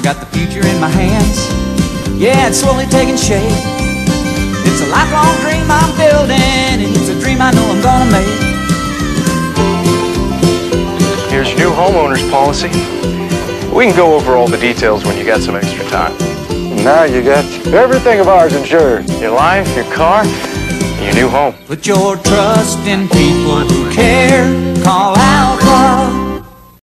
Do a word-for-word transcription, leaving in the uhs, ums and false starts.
got the future in my hands. Yeah, it's slowly taking shape. It's a lifelong dream I'm building, and it's a dream I know I'm gonna make. Here's your new homeowner's policy. We can go over all the details when you got some extra time. Now you got everything of ours insured. Your life, your car, your new home. Put your trust in people who care. Call Alfa.